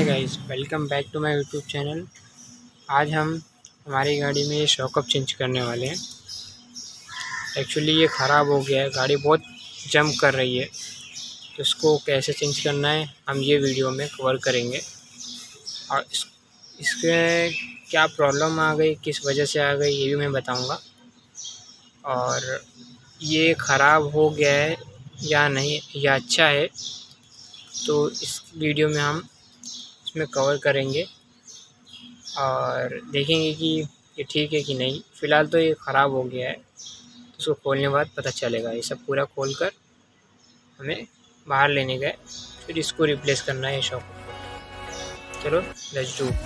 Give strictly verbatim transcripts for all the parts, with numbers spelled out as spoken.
Hi guys, welcome back to my YouTube channel. आज हम हमारी गाड़ी में ये शॉकअप चेंज करने वाले हैं। एक्चुअली ये ख़राब हो गया है, गाड़ी बहुत जंप कर रही है, तो इसको कैसे चेंज करना है हम ये वीडियो में कवर करेंगे। और इस इसके क्या प्रॉब्लम आ गई, किस वजह से आ गई, ये भी मैं बताऊंगा। और ये ख़राब हो गया है या नहीं या अच्छा है, तो इस वीडियो में हम इसमें कवर करेंगे और देखेंगे कि ये ठीक है कि नहीं। फ़िलहाल तो ये ख़राब हो गया है, तो इसको खोलने के बाद पता चलेगा। ये सब पूरा खोल कर हमें बाहर लेने गए, फिर इसको रिप्लेस करना है ये शॉक को। चलो लेट्स डू।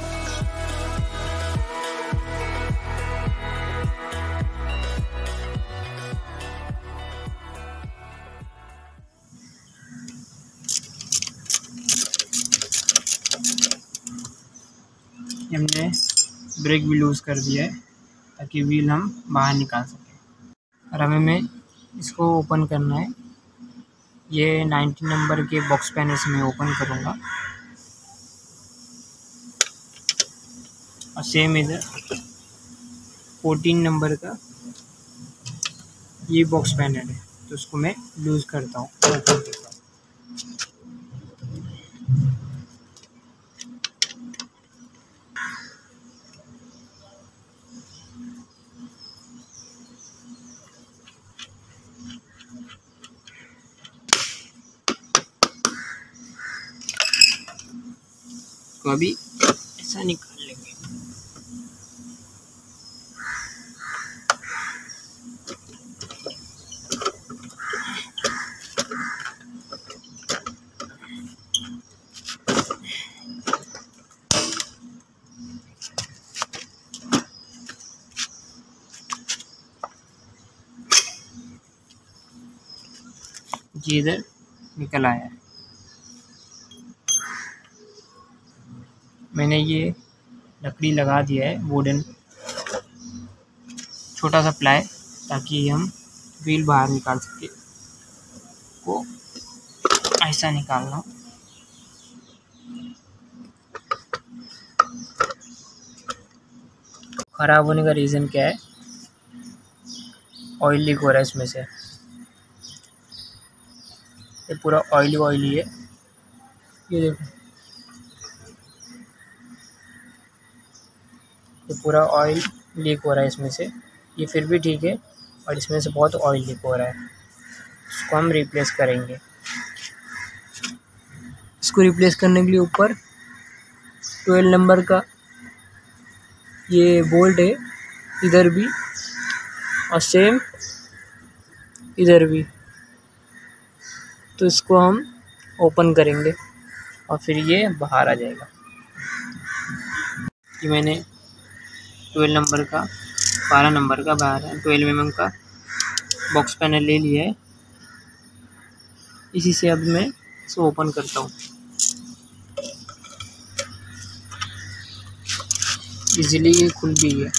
हमने ब्रेक भी लूज़ कर दिया है ताकि व्हील हम बाहर निकाल सकें। और हमें में इसको ओपन करना है। ये नाइन्टी नंबर के बॉक्स पैनल से मैं ओपन करूँगा और सेम इधर फोर्टीन नंबर का ये बॉक्स पैनल है, तो उसको मैं लूज़ करता हूँ। तो अभी ऐसा निकाल लेंगे। जी इधर निकल आया है। मैंने ये लकड़ी लगा दिया है, वुडन छोटा सा प्लाई, ताकि हम व्हील बाहर निकाल सके। को ऐसा निकालना। ख़राब होने का रीज़न क्या है? ऑयल लीक हो रहा है इसमें से। ये पूरा ऑयली ऑयली है, ये देखो, ये पूरा ऑयल लीक हो रहा है इसमें से। ये फिर भी ठीक है, और इसमें से बहुत ऑयल लीक हो रहा है। इसको हम रिप्लेस करेंगे। इसको रिप्लेस करने के लिए ऊपर ट्वेल्व नंबर का ये बोल्ट है, इधर भी और सेम इधर भी। तो इसको हम ओपन करेंगे और फिर ये बाहर आ जाएगा। कि मैंने ट्वेल्व नंबर का बारह नंबर का बारह ट्वेल्व एम एम का बॉक्स पैनल ले लिया है। इसी से अब मैं इसको ओपन करता हूँ। इजीली ये खुल भी है,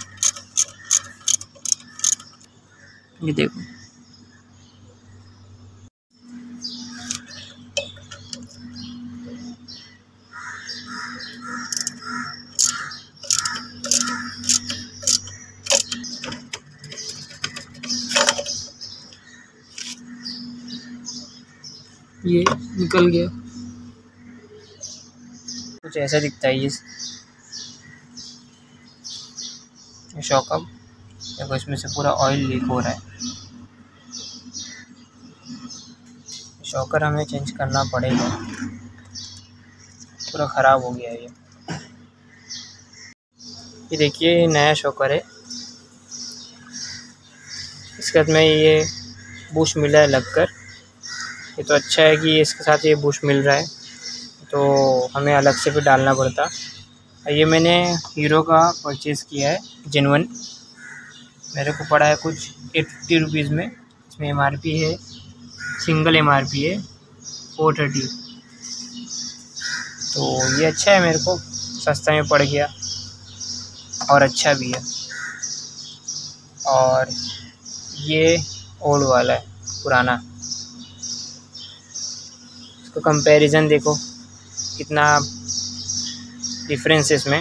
ये देखो। ये निकल गया। कुछ ऐसा दिखता है ये शॉकअप। देखो इसमें से पूरा ऑयल लीक हो रहा है। शॉकर हमें चेंज करना पड़ेगा, पूरा ख़राब हो गया है ये। ये देखिए नया शॉकर है। इसके बाद में ये बुश मिला है लगकर। ये तो अच्छा है कि इसके साथ ये बुश मिल रहा है, तो हमें अलग से भी डालना पड़ता। ये मैंने हीरो का परचेज़ किया है, जेन्युइन। मेरे को पड़ा है कुछ एट फिफ्टी रुपीज़ में। इसमें एम आर पी है, सिंगल एम आर पी है फोर थर्टी। तो ये अच्छा है, मेरे को सस्ता में पड़ गया और अच्छा भी है। और ये ओल्ड वाला है, पुराना। इसको कंपैरिजन देखो कितना डिफरेंस इसमें,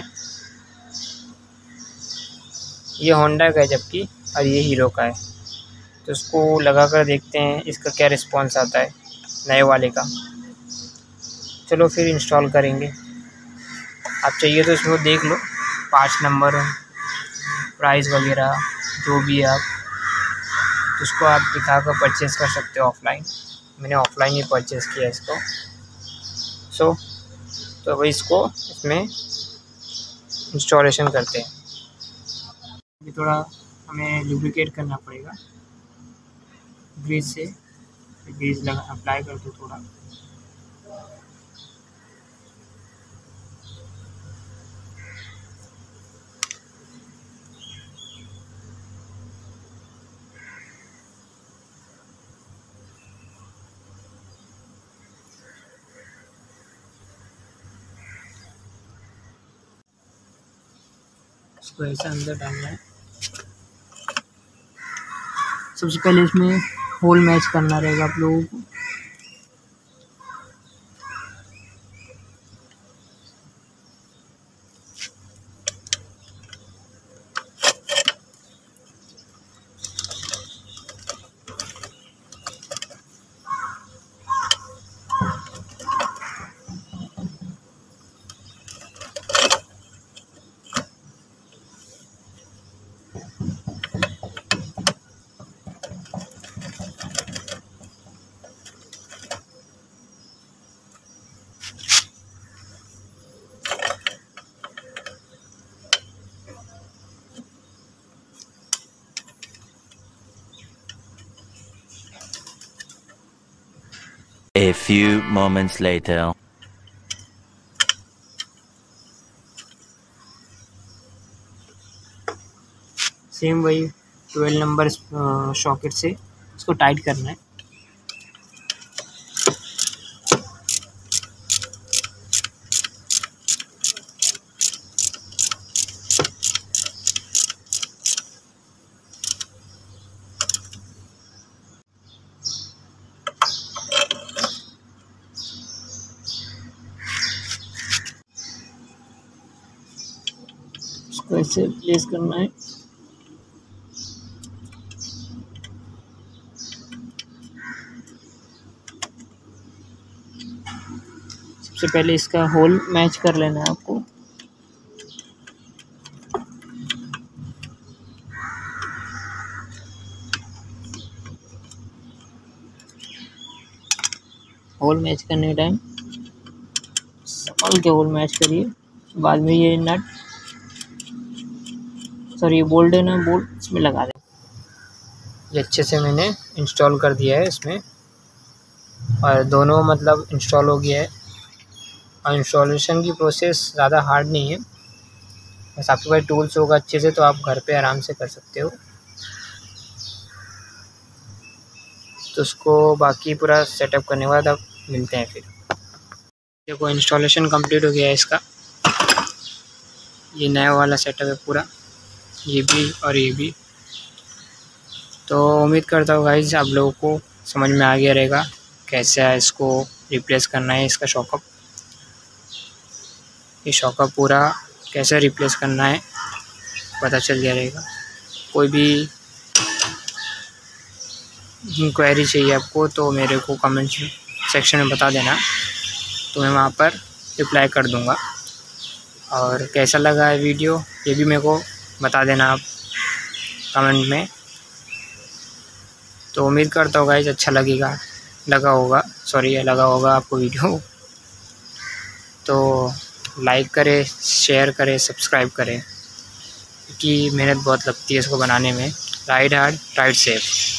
ये होंडा का है जबकि और ये हीरो का है। तो इसको लगा कर देखते हैं इसका क्या रिस्पॉन्स आता है नए वाले का। चलो फिर इंस्टॉल करेंगे। आप चाहिए तो इसमें देख लो, पाँच नंबर प्राइस वगैरह जो भी है आप, तो उसको आप दिखा कर परचेज़ कर सकते हो ऑफ़लाइन। मैंने ऑफ़लाइन ही परचेज़ किया इसको। सो तो अभी इसको इसमें इंस्टॉलेशन करते हैं। अभी थोड़ा हमें लुब्रिकेट करना पड़ेगा ग्रीस से, ग्रीस लगा अप्लाई कर दो थोड़ा। इसको ऐसा अंदर डालना है। सबसे पहले इसमें होल मैच करना रहेगा आप लोगों को। A few moments later. Same वही ट्वेल्व नंबर सॉकेट से इसको टाइट करना है। इसको ऐसे प्लेस करना है। सबसे पहले इसका होल मैच कर लेना है आपको। होल मैच करने टाइम संभल के होल मैच करिए। बाद में ये नट, सॉरी ये बोल्ट है ना, बोल्ट इसमें लगा दें। ये अच्छे से मैंने इंस्टॉल कर दिया है इसमें, और दोनों मतलब इंस्टॉल हो गया है। और इंस्टॉलेशन की प्रोसेस ज़्यादा हार्ड नहीं है, बस आपके पास टूल्स होगा अच्छे से तो आप घर पे आराम से कर सकते हो। तो उसको बाकी पूरा सेटअप करने के बाद अब मिलते हैं। फिर देखो इंस्टॉलेशन कंप्लीट हो गया है इसका। ये नया वाला सेटअप है पूरा, ये भी और ये भी। तो उम्मीद करता हूँ गाइस आप लोगों को समझ में आ गया रहेगा कैसे है इसको रिप्लेस करना है। इसका शॉकअप, ये शॉकअप पूरा कैसे रिप्लेस करना है पता चल गया रहेगा। कोई भी इंक्वायरी चाहिए आपको तो मेरे को कमेंट सेक्शन में बता देना, तो मैं वहाँ पर रिप्लाई कर दूँगा। और कैसा लगा है वीडियो ये भी मेरे को बता देना आप कमेंट में। तो उम्मीद करता हूँ गाइस अच्छा लगेगा लगा होगा सॉरी लगा होगा आपको वीडियो। तो लाइक करें, शेयर करें, सब्सक्राइब करें, क्योंकि मेहनत बहुत लगती है इसको बनाने में। Ride hard ride safe.